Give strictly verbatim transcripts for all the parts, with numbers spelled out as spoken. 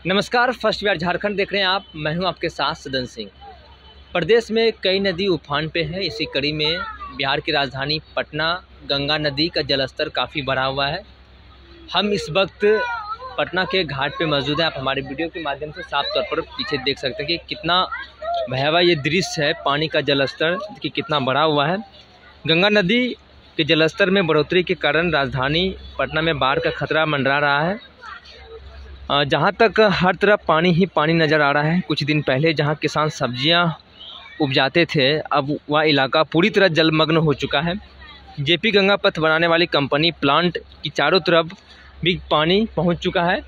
नमस्कार, फर्स्ट बिहार झारखंड देख रहे हैं आप। मैं हूं आपके साथ सदन सिंह। प्रदेश में कई नदी उफान पे है। इसी कड़ी में बिहार की राजधानी पटना गंगा नदी का जलस्तर काफ़ी बढ़ा हुआ है। हम इस वक्त पटना के घाट पे मौजूद हैं। आप हमारे वीडियो के माध्यम से साफ तौर पर पीछे देख सकते हैं कि कितना भयावह ये दृश्य है। पानी का जलस्तर कि कितना बढ़ा हुआ है। गंगा नदी के जलस्तर में बढ़ोतरी के कारण राजधानी पटना में बाढ़ का खतरा मंडरा रहा है। जहाँ तक हर तरफ पानी ही पानी नज़र आ रहा है। कुछ दिन पहले जहाँ किसान सब्जियां उपजाते थे, अब वह इलाका पूरी तरह जलमग्न हो चुका है। जेपी गंगा पथ बनाने वाली कंपनी प्लांट की चारों तरफ भी पानी पहुंच चुका है।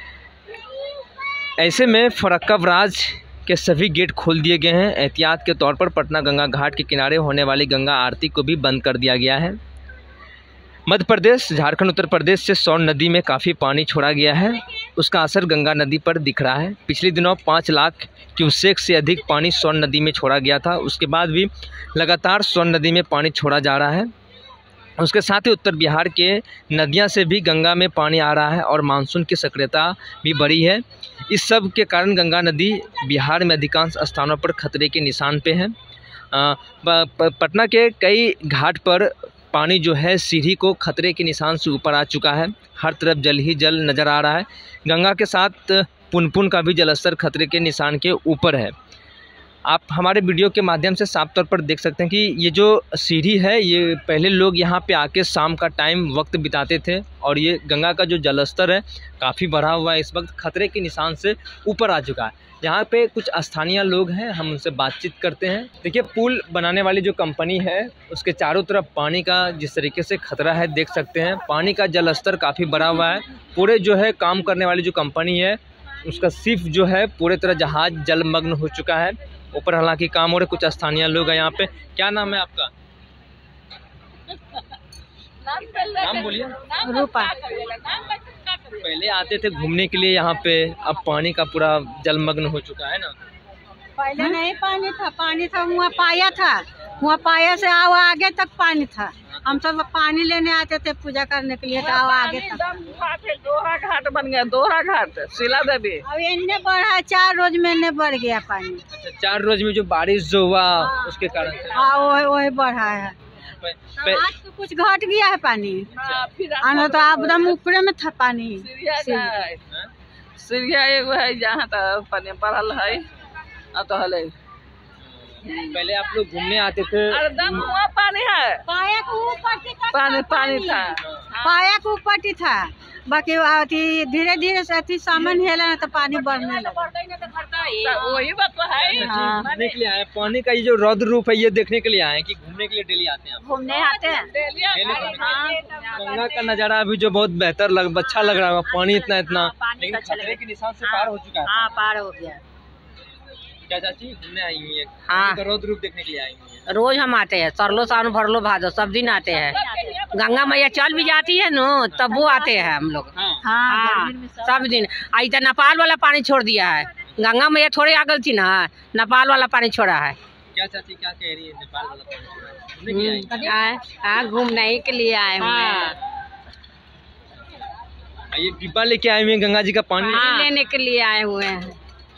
ऐसे में फरक्का बराज के सभी गेट खोल दिए गए हैं। एहतियात के तौर पर पटना गंगा घाट के किनारे होने वाली गंगा आरती को भी बंद कर दिया गया है। मध्य प्रदेश, झारखंड, उत्तर प्रदेश से सोन नदी में काफ़ी पानी छोड़ा गया है। उसका असर गंगा नदी पर दिख रहा है। पिछले दिनों पाँच लाख क्यूसेक से अधिक पानी सोन नदी में छोड़ा गया था। उसके बाद भी लगातार सोन नदी में पानी छोड़ा जा रहा है। उसके साथ ही उत्तर बिहार के नदियां से भी गंगा में पानी आ रहा है और मानसून की सक्रियता भी बढ़ी है। इस सब के कारण गंगा नदी बिहार में अधिकांश स्थानों पर खतरे के निशान पे है। पटना के कई घाट पर पानी जो है सीढ़ी को खतरे के निशान से ऊपर आ चुका है। हर तरफ जल ही जल नज़र आ रहा है। गंगा के साथ पुनपुन का भी जलस्तर खतरे के निशान के ऊपर है। आप हमारे वीडियो के माध्यम से साफ तौर पर देख सकते हैं कि ये जो सीढ़ी है, ये पहले लोग यहाँ पे आके शाम का टाइम वक्त बिताते थे और ये गंगा का जो जलस्तर है काफ़ी बढ़ा हुआ है। इस वक्त खतरे के निशान से ऊपर आ चुका है। यहाँ पे कुछ स्थानीय लोग हैं, हम उनसे बातचीत करते हैं। देखिए, पुल बनाने वाली जो कंपनी है उसके चारों तरफ पानी का जिस तरीके से खतरा है देख सकते हैं। पानी का जलस्तर काफ़ी बढ़ा हुआ है। पूरे जो है काम करने वाली जो कंपनी है उसका शिप जो है पूरे तरह जहाज जलमग्न हो चुका है। ऊपर हालांकि काम हो रहे। कुछ स्थानीय लोग हैं यहाँ पे। क्या नाम है आपका? नाम बोलिए। रूपा। पहले आते थे घूमने के लिए यहाँ पे, अब पानी का पूरा जलमग्न हो चुका है ना। पहले नहीं पानी था, पानी था वहाँ पाया था, वहाँ पाया से आओ आगे तक पानी था। हम सब पानी लेने आते थे पूजा करने के लिए, तो आओ आगे तक। दोहा घाट बन गया, दोहा घाट शीला देवी। अब इन्ने बढ़ा, चार रोज में इन्ने बढ़ गया पानी। अच्छा, चार रोज में जो बारिश जो हुआ उसके कारण। हाँ, वही वही बढ़ा है। आज तो कुछ घट गया है पानी, आना तो एकदम ऊपर में था पानी। सीरिया एगो है जहाँ तक पानी बढ़ल है। तो हले पहले आप लोग घूमने आते थे, एकदम वहाँ पानी है। पाया के ऊपर पानी पानी था, पाया के ऊपर था। बाकी अथी धीरे धीरे से अथी सामान हेला ना तो पानी बढ़ने लगा। वही बात तो है। हाँ। घूमने के लिए आए। पानी का ये जो रौद्र रूप है ये देखने के लिए आए कि घूमने के लिए डेली आते हैं? घूमने आते हैं। गंगा का नज़ारा अभी जो बहुत बेहतर लग अच्छा लग रहा है। पानी इतना इतना लेकिन खतरे के निशान से पार हो चुका है। हाँ, पार हो गया। क्या चाची घूमने आई हुई है? हाँ, रौद्र रूप देखने के लिए आई हुई है। रोज हम आते हैं। सरलो सावन भरलो भादो सब दिन आते हैं। गंगा मैया चल भी जाती है नो, तब वो आते हैं हम लोग। हाँ। हाँ, सब दिन। आई तो नेपाल वाला पानी छोड़ दिया है। गंगा मैया थोड़ी आ गई थी ना, नेपाल वाला पानी छोड़ा है। क्या चाची क्या कह रही है? नेपाल वाला पानी घूमने के लिए आई? हाँ, घूमने के लिए आए हुए हैं। ये डिब्बा लेके आए हुए हैं गंगा जी का पानी लेने के लिए आए हुए हैं।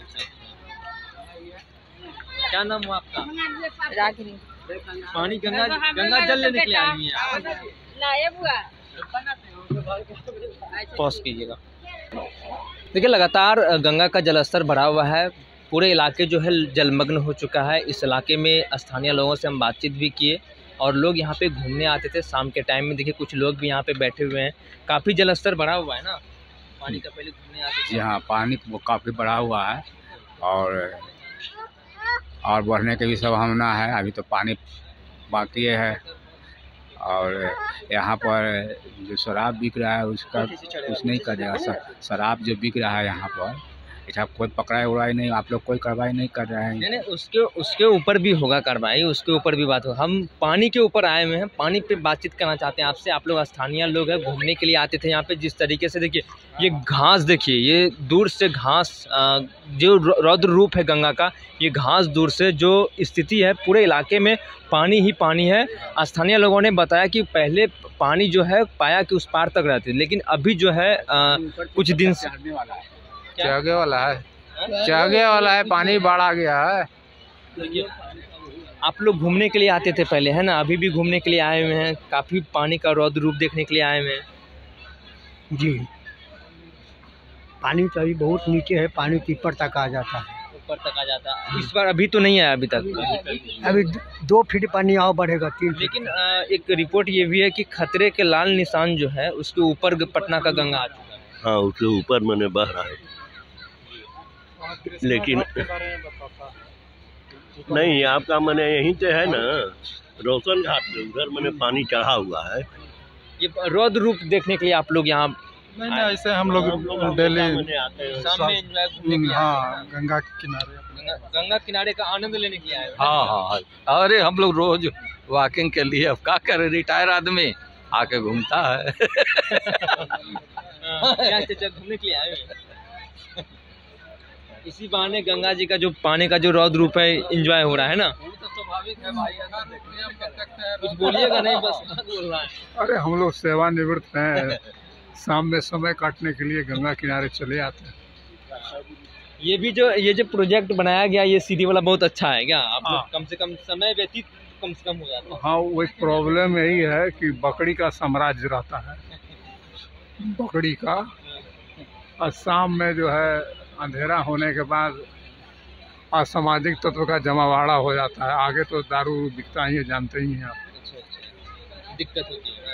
क्या नाम हुआ आपका? रागिनी। पानी गंगा गंगा जल लेने के लिए आई हुई है। पॉज कीजिएगा। देखिए, लगातार गंगा का जलस्तर बढ़ा हुआ है। पूरे इलाके जो है जलमग्न हो चुका है। इस इलाके में स्थानीय लोगों से हम बातचीत भी किए और लोग यहाँ पे घूमने आते थे शाम के टाइम में। देखिए, कुछ लोग भी यहाँ पे बैठे हुए हैं। काफ़ी जलस्तर बढ़ा हुआ है ना पानी का। पहले घूमने आते थे। जी हाँ, पानी वो काफ़ी बढ़ा हुआ है और और बढ़ने की भी संभावना है। अभी तो पानी बाकी है। और यहाँ पर जो शराब बिक रहा है उसका कुछ नहीं कर जाएगा। शराब जो बिक रहा है यहाँ पर, ऐसा कोई पकड़ाई उड़ाई नहीं, आप लोग कोई कार्रवाई नहीं कर रहे हैं। नहीं नहीं, उसके उसके ऊपर भी होगा कार्रवाई, उसके ऊपर भी बात हो। हम पानी के ऊपर आए हुए हैं, पानी पे बातचीत करना चाहते हैं आपसे। आप लोग स्थानीय लोग हैं, घूमने के लिए आते थे यहाँ पे। जिस तरीके से देखिए ये घास, देखिए ये दूर से घास, जो रौद्र रूप है गंगा का, ये घास दूर से जो स्थिति है पूरे इलाके में पानी ही पानी है। स्थानीय लोगों ने बताया कि पहले पानी जो है पाया कि उस पार तक रहती, लेकिन अभी जो है आ, कुछ दिन से चागे वाला है, चागे वाला है, पानी बाढ़ आ गया है। आप लोग घूमने के लिए आते थे पहले, है ना? अभी भी घूमने के लिए आए हुए हैं, काफ़ी पानी का रौद्र रूप देखने के लिए आए हुए हैं। जी, पानी तो अभी बहुत नीचे है, पानी ऊपर तक आ जाता है, ऊपर तक आ जाता है। इस बार अभी तो नहीं आया अभी तक, अभी दो फीट पानी और बढ़ेगा, तीन फीट। लेकिन अ, एक रिपोर्ट ये भी है कि खतरे के लाल निशान जो है उसके ऊपर पटना का गंगा आ चुका है। हाँ, उसके ऊपर मैंने बह रहा है, लेकिन नहीं आपका मैंने यहीं से है ना, रोशन घाट पे उधर मैंने पानी चढ़ा हुआ है। ये रौद्र रूप देखने के लिए आप लोग यहाँ नहीं नहीं ऐसे हम लोग डेली आते हैं। शाम में एंजॉय घूमने के लिए आए हाँ गंगा के किनारे हैं। गंगा, गंगा किनारे का आनंद लेने के लिए आए हैं। हाँ हाँ, अरे हम लोग रोज वॉकिंग के लिए, अब क्या करें, रिटायर आदमी आके घूमता है। क्या चाचा घूमने के लिए आए हैं? इसी बहाने गंगा जी का जो पानी का जो रौद्र रूप है एंजॉय हो रहा है ना। स्वाभाविक है भाई, कुछ बोलिएगा नहीं, बस बोल रहा है। अरे हम लोग सेवानिवृत्त हैं, शाम में समय काटने के लिए गंगा किनारे चले आते हैं। ये भी जो ये जो प्रोजेक्ट बनाया गया, ये सीढ़ी वाला बहुत अच्छा है क्या? आप लोग कम से कम समय व्यतीत कम से कम हो जाता है। हाँ, वो एक प्रॉब्लम यही है कि बकरी का साम्राज्य रहता है, बकरी का, और शाम में जो है अंधेरा होने के बाद असामाजिक तत्व का जमावाड़ा हो जाता है। आगे तो दारू बिकता ही है, जानते ही हैं आप। अच्छा अच्छा, दिक्कत होती है।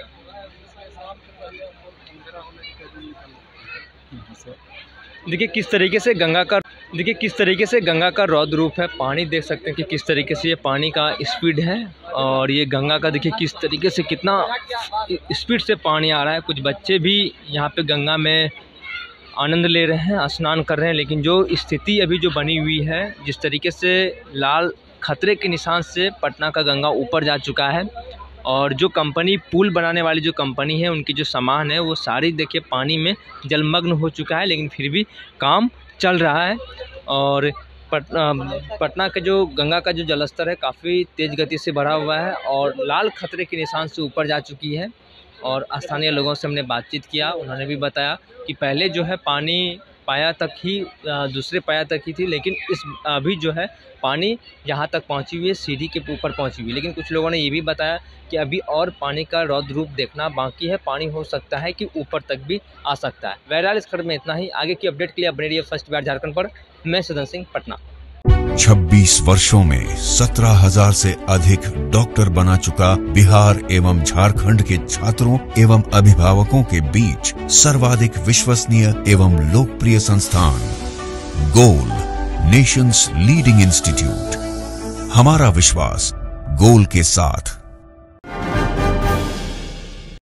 देखिए किस तरीके से गंगा का देखिए किस तरीके से गंगा का रौद्र रूप है। पानी देख सकते हैं कि किस तरीके से ये पानी का स्पीड है, और ये गंगा का देखिए किस तरीके से कितना स्पीड से पानी आ रहा है। कुछ बच्चे भी यहाँ पे गंगा में आनंद ले रहे हैं, स्नान कर रहे हैं, लेकिन जो स्थिति अभी जो बनी हुई है, जिस तरीके से लाल खतरे के निशान से पटना का गंगा ऊपर जा चुका है, और जो कंपनी पुल बनाने वाली जो कंपनी है, उनकी जो सामान है वो सारी देखिए पानी में जलमग्न हो चुका है, लेकिन फिर भी काम चल रहा है। और पटना पटना का जो गंगा का जो जलस्तर है काफ़ी तेज़ गति से बढ़ा हुआ है, और लाल खतरे के निशान से ऊपर जा चुकी है। और स्थानीय लोगों से हमने बातचीत किया, उन्होंने भी बताया कि पहले जो है पानी पाया तक ही, दूसरे पाया तक ही थी, लेकिन इस अभी जो है पानी यहाँ तक पहुँची हुई है, सीढ़ी के ऊपर पहुँची हुई है। लेकिन कुछ लोगों ने ये भी बताया कि अभी और पानी का रौद्र रूप देखना बाकी है, पानी हो सकता है कि ऊपर तक भी आ सकता है। बहरहाल इस खबर में इतना ही। आगे की अपडेट के लिए बने रहिए फर्स्ट बिहार झारखंड पर। मैं सदन सिंह, पटना। छब्बीस वर्षों में सत्रह हजार से अधिक डॉक्टर बना चुका बिहार एवं झारखंड के छात्रों एवं अभिभावकों के बीच सर्वाधिक विश्वसनीय एवं लोकप्रिय संस्थान गोल, नेशंस लीडिंग इंस्टीट्यूट। हमारा विश्वास गोल के साथ।